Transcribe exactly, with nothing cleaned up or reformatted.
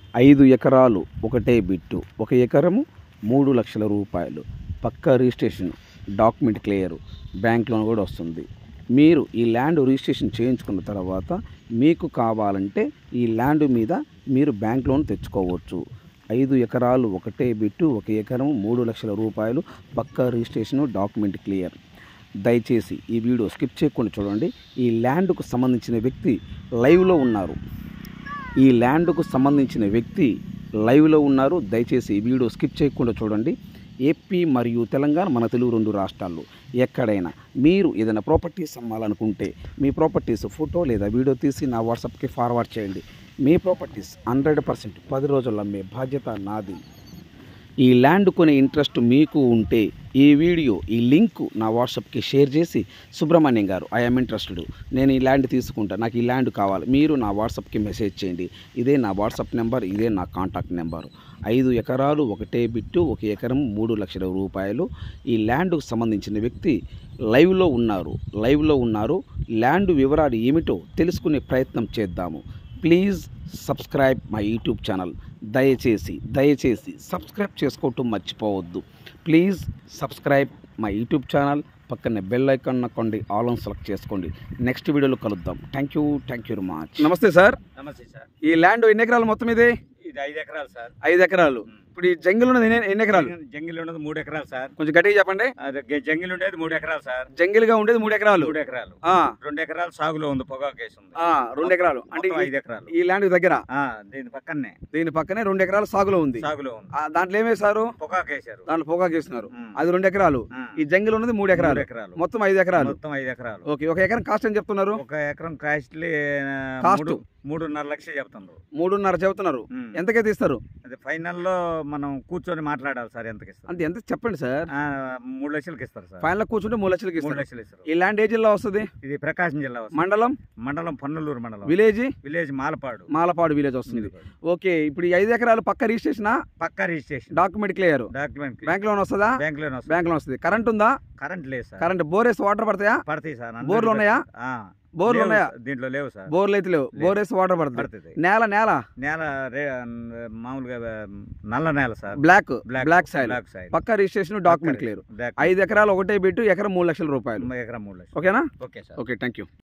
ఐదు ఎకరాలు ఒకటే బిట్టు, ఒక ఎకరము మూడు లక్షల రూపాయలు, పక్కా registration, document clear, bank loan కూడా వస్తుంది. మీరు ఈ ల్యాండ్ రిజిస్ట్రేషన్ చేయించుకున్న తర్వాత మీకు కావాలంటే ఈ ల్యాండ్ మీద మీరు బ్యాంక్ లోన్ తెచ్చుకోవచ్చు. ఐదు ఎకరాలు ఒకటే బిట్టు, ఒక ఎకరం మూడు లక్షల రూపాయలు, పక్కా రిజిస్ట్రేషను, డాక్యుమెంట్ క్లియర్. దయచేసి ఈ వీడియో స్కిప్ చేయకుండా చూడండి. ఈ ల్యాండ్కు సంబంధించిన వ్యక్తి లైవ్లో ఉన్నారు ఈ ల్యాండ్కు సంబంధించిన వ్యక్తి లైవ్లో ఉన్నారు దయచేసి ఈ వీడియో స్కిప్ చేయకుండా చూడండి. ఏపీ మరియు తెలంగాణ, మన తెలుగు రెండు రాష్ట్రాల్లో ఎక్కడైనా మీరు ఏదైనా ప్రాపర్టీస్ అమ్మాలనుకుంటే మీ ప్రాపర్టీస్ ఫోటో లేదా వీడియో తీసి నా వాట్సాప్కి ఫార్వర్డ్ చేయండి. మీ ప్రాపర్టీస్ హండ్రెడ్ పర్సెంట్ పది రోజుల్లో అమ్మే బాధ్యత నాది. ఈ ల్యాండ్ కొనే ఇంట్రెస్ట్ మీకు ఉంటే ఈ వీడియో ఈ లింక్ నా వాట్సాప్కి షేర్ చేసి, సుబ్రహ్మణ్యం గారు ఐఎమ్ ఇంట్రెస్టెడ్, నేను ఈ ల్యాండ్ తీసుకుంటా, నాకు ఈ ల్యాండ్ కావాలి, మీరు నా వాట్సాప్కి మెసేజ్ చేయండి. ఇదే నా వాట్సాప్ నెంబర్, ఇదే నా కాంటాక్ట్ నెంబరు. ఐదు ఎకరాలు ఒకటే బిట్టు, ఒక ఎకరం మూడు లక్షల రూపాయలు. ఈ ల్యాండ్కు సంబంధించిన వ్యక్తి లైవ్లో ఉన్నారు లైవ్లో ఉన్నారు ల్యాండ్ వివరాలు ఏమిటో తెలుసుకునే ప్రయత్నం చేద్దాము. Please subscribe my YouTube channel. దయచేసి దయచేసి సబ్స్క్రైబ్ చేసుకోవటం మర్చిపోవద్దు. Please subscribe my YouTube channel. పక్కనే బెల్ ఐకాన్ నొక్కండి, ఆల్ ఆన్ సెలెక్ట్ చేసుకోండి. నెక్స్ట్ వీడియోలో కలుద్దాం. Thank you thank you very much. Namaste sir. Namaste sir. ఈ ల్యాండ్ ఎన్ని ఎకరాలు మొత్తం ఇది? ఇది ఐదు ఎకరాలు సార్. ఐదు ఎకరాలు. ఇప్పుడు ఈ జంగిల్ ఉన్నది ఎన్ని- ఎన్ని ఎకరాలు? జంగిల్ ఉండేది మూడు ఎకరాలు సార్. కొంచెం గట్టిగా చెప్పండి. అది గె- జంగిల్ ఉండేది మూడు ఎకరాలు సార్. జంగిల్ గా ఉండేది మూడు ఎకరాలు. మూడు ఎకరాలు ఆ, రెండు ఎకరాలు సాగులో ఉంది, పొగాకు కేసు ఉంది. ఆ, రెండు ఎకరాలు అంటే మొత్తం ఈ- ఐదు ఎకరాలు. ఈ ల్యాండ్ దగ్గర ఆ, దీని పక్కనే దీని పక్కనే రెండు ఎకరాలు సాగులో ఉంది. సాగులో ఉంది. ఆ, దాంట్లో ఏమేశారు? పొగాకు వేసారు. దాంట్లో పొగాకు వేస్తున్నారు. ఉమ్. అది రెండు ఎకరాలు. ఆ. ఈ జంగిల్ ఉన్నది మూడు ఎకరాలు. మూడు ఎకరాలు. మొత్తం ఐదు ఎకరాలు. మొత్తం ఐదు ఎకరాలు. ఓకే, ఒక ఎకరం కాస్ట్ అని చెప్తున్నారు? ఒక ఎకరం కాస్ట్లీ కాస్ట్? మూడు మూడున్నర లక్షలు చెప్తున్నారు. మూడున్నర చెబుతున్నారు. ఉమ్. ఎంతకైతే ఇస్తారు? అది ఫైనల్ లో మనం కూర్చొని మాట్లాడాలి సార్. ఎంతకి ఇస్తారు? అంటే ఎంత చెప్పండి సార్. ఆ, మూడు లక్షలకి ఇస్తారు సార్. ఫైనల్ కూర్చుంటే మూడు లక్షలకి మూడు ఇస్తారు. లక్షలు ఇస్తారు. ఈ ల్యాండ్ ఏ జిల్లా వస్తుంది? ఇది ప్రకాశం జిల్లా వస్తుంది. మండలం? మండలం పన్నెలూరు మండలం. Village? Village Malapadu. Malapadu village వస్తుంది. ఓకే, ఇప్పుడు ఈ ఐదు ఎకరాలు పక్క రిజిస్ట్రేషన్, పక్కా registration, document clear, document, bank loan వస్తుందా? బ్యాంక్ లోన్ వస్తుంది. బ్యాంక్ లోన్ వస్తుంది. కరెంట్ ఉందా? కరెంట్ లేదు సార్. కరెంట్ బోర్ వేసి వాటర్ పడతాయా? పడతాయి సార్. బోర్లు ఉన్నాయా? ఆ, బోర్లు లేవు ఉన్నాయా? సార్. దీంట్లో లేవు సార్. బోర్లు అయితే లేవు. బోర్ వేసి వాటర్ పడుతుంది. పడుతుంది. నేల నేల నేల రే- మామూలుగా నల్ల నేల sir. Black black black soil. Black soil. పక్క రిజిస్ట్రేషన్, డాక్యుమెంట్ క్లియర్. బ్లాక్ ఐదు ఎకరాలు ఒకటే బిట్టు, ఎకరం మూడు లక్షల రూపాయలు. ఎకరం మూడు లక్షలు. ఓకేనా? Okay sir. Okay, thank you.